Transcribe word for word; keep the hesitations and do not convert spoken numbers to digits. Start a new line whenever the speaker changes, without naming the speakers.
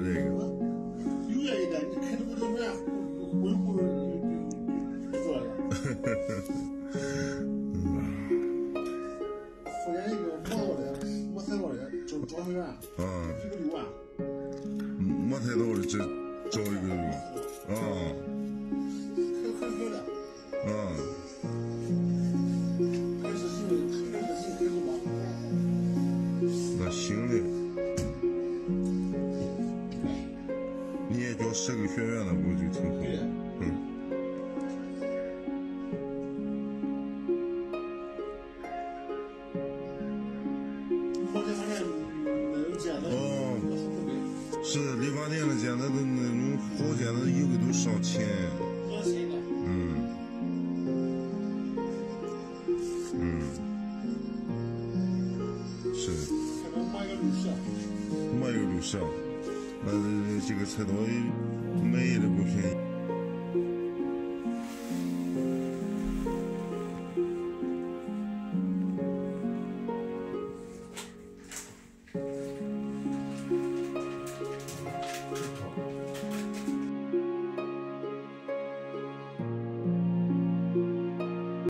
这个。
有远一点，你开着我这门，回屋就就就坐了。后边一个摩托的，摩托多的，就找一个，
啊，
一个六万。
没太多的，这找一个啊，
很很好的。
啊，
还是新，还是新开的吧？
那行的。你也叫设个学院了，不就挺好？
对。
嗯。
我这反正那种剪子，
哦，是理发店的剪子，都那种好剪子，有的都上千。
多少钱的？
嗯。嗯。是。
还能买个绿色。
买个绿色，那这个菜刀买的不便宜。